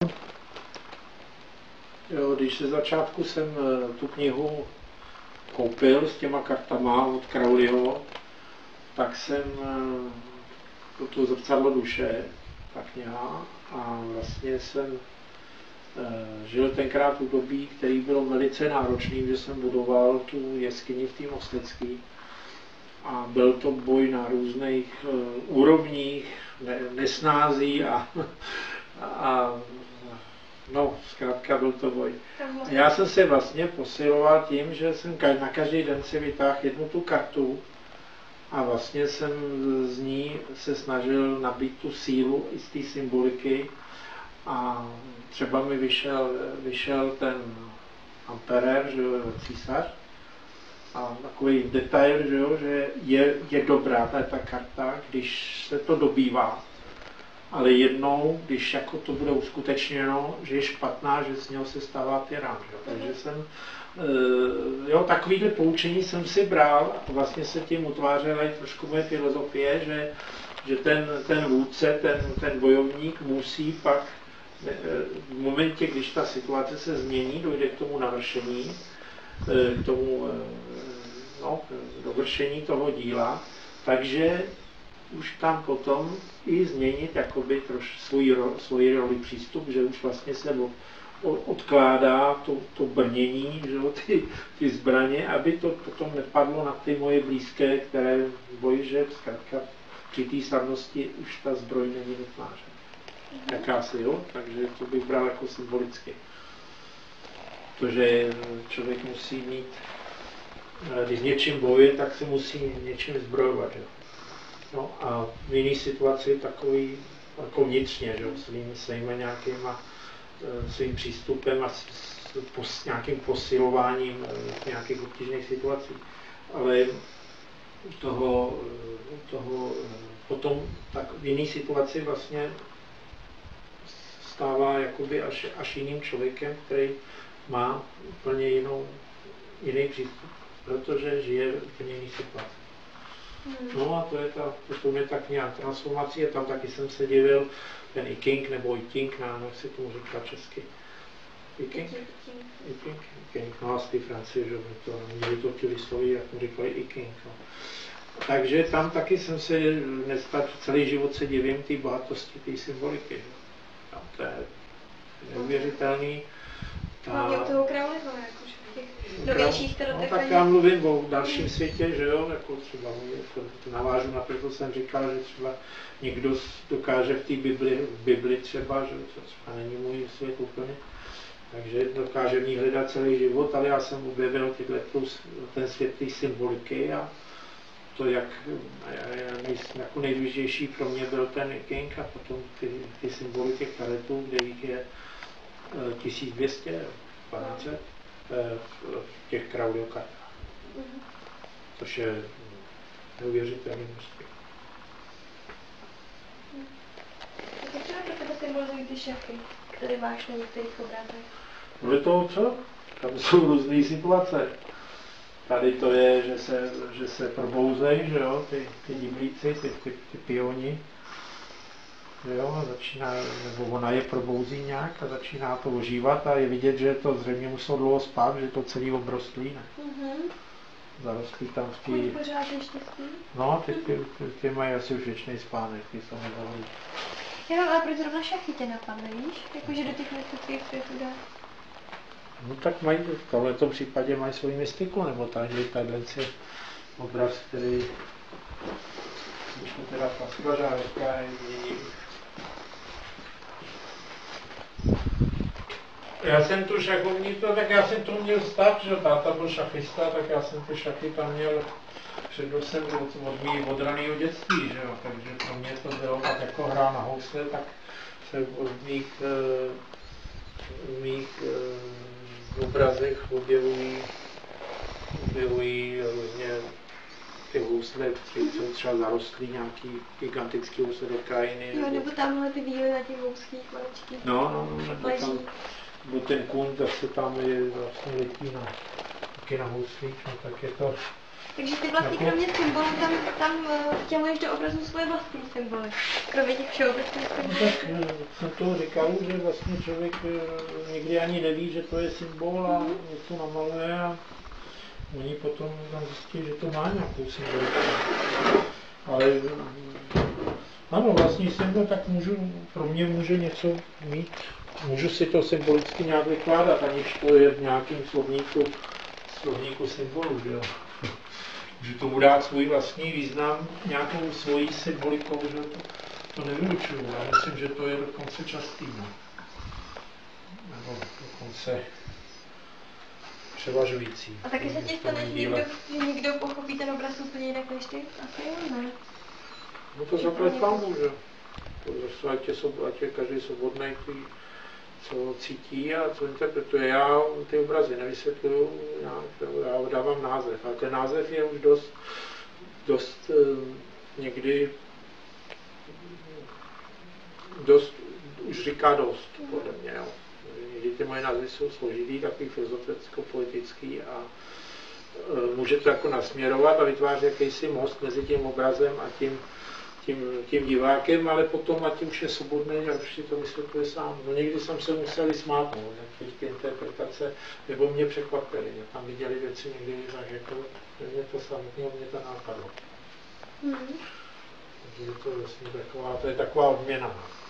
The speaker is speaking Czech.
Jo, když ze začátku jsem tu knihu koupil s těma kartama od Crowleyho, tak jsem to Zrcadlo duše, ta kniha, a vlastně jsem žil tenkrát v období, který bylo velice náročný, že jsem budoval tu jeskyni v té Mostecké. A byl to boj na různých úrovních, nesnází a no, zkrátka byl to boj. Já jsem se vlastně posiloval tím, že jsem na každý den si vytáhl jednu tu kartu a vlastně jsem z ní se snažil nabít tu sílu i z té symboliky a třeba mi vyšel ten Emperor, že jo, císař, a takový detail, že je dobrá ta karta, když se to dobývá. Ale jednou, když jako to bude uskutečněno, že je špatná, že z něho se stává tyran. Takže jsem, takovýhle poučení jsem si bral a vlastně se tím utvářela i trošku moje filozofie, že ten vůdce, ten bojovník musí pak v momentě, když ta situace se změní, dojde k tomu navršení, k tomu dovršení toho díla, takže už tam potom i změnit jakoby svoji roli přístup, že už vlastně se odkládá to brnění, že ty zbraně, aby to potom nepadlo na ty moje blízké, které bojí, že zkrátka při té slavnosti už ta zbroj není nutná. Jakási, jo? Takže to bych bral jako symbolicky. Protože člověk musí mít, když něčím bojuje, tak se musí něčím zbrojovat. Jo? No a v jiné situaci takový jako vnitřně, že? Svými nějakýma svým přístupem a s nějakým posilováním nějakých obtížných situací. Ale toho potom tak v jiné situaci vlastně stává jakoby až jiným člověkem, který má úplně jiný přístup, protože žije v úplně jiný situaci. No a to je ta kniha transformací a tam taky jsem se divil, ten I King nebo I King, jak se tomu říká česky. I King? I King, no a z té Francie, že mě to ti vysloví, jak mu říkali I King. No. Takže tam taky jsem se celý život se divím té bohatosti, té symboliky. No, to je neuvěřitelný. Hlavně u toho Crowleyho, jakože v těch novějších no, tak já mluvím o dalším světě, že jo, jako třeba navážu na to, co jsem říkal, že třeba někdo dokáže v té Bibli třeba, že to třeba není můj svět úplně, takže dokáže v ní hledat celý život, ale já jsem objevil ten svět té symboliky a to, jako nejdůležitější pro mě byl ten King a potom ty symboliky karetů, kde jich je 1200, 1200 v těch Crowleyho kartách. Což je neuvěřitelný množství. Jak třeba pro tebe symbolizují ty šachy, které máš na některých obrázech? Podle toho co? Tam jsou různé situace. Tady to je, že se probouzejí, že jo, ty diblíci, ty pioni. Jo, a začíná, nebo ona je probouzí nějak a začíná to ožívat a je vidět, že to zřejmě muselo dlouho spát, že to celý obrostlý, ne? Zarostlý tam v tý... Pořád ještě spí? No, ty mají asi už věčný spánek, ty jsou nezavolí. Jenom, ale proč zrovna šachy tě napadne, víš? Jakože do těch mystických světů dá. No tak mají, v tomto případě mají svou mystiku, nebo tadyhle je obraz, který už to teda pastořárka je. Já jsem tu šachovní, tak já jsem to měl stát, že táta byl šachista, tak já jsem ty šachy tam měl přednosem od raného dětství, že jo, takže pro mě to bylo tak jako hra na housle, tak se v mých obrazech objevují různě ty housle, které jsou třeba zarostlý nějaký gigantický housle do krajiny. Jo, nebo tamhle ty víly na těch houských maličkých. No, nebo ten kůň zase tam je vlastně letí taky na houslích, no tak je to Takže ty vlastně kromě symbolů tam vtěluješ do obrazu svoje vlastní symboly. Kromě těch všeobecných No symbolů. tak jsem to říkal, že vlastně člověk nikdy ani neví, že to je symbol a něco namaluje a oni potom tam zjistí, že to má nějakou symboliku. Ale ano, vlastní symbol, tak pro mě může něco mít, můžu si to symbolicky nějak vykládat, aniž to je v nějakém slovníku symbolu, že jo. Můžu tomu dát svůj vlastní význam, nějakou svoji symbolikou, že to nevylučuju. Já myslím, že to je dokonce častý, no. Nebo dokonce převažující. A taky se ti stane, že někdo pochopí ten obraz úplně jinak než ty? Asi jo, ne? No to zaplať pámu, že? To ať je každý svobodný, co cítí a co interpretuje. Já ty obrazy nevysvětluju, já dávám název. A ten název je už dost někdy už říká dost, podle mě. Jo. Někdy ty moje názvy jsou složitý, takový filozoficko-politický a může to jako nasměrovat a vytvářet jakýsi most mezi tím obrazem a tím divákem, ale potom ať už je svobodný a už si to vysvětluje sám. No někdy jsem se musel smát, ty interpretace, nebo mě překvapily. Mě tam viděli věci někdy, že mě to samotného mě to nápadlo. Takže to je vlastně taková odměna.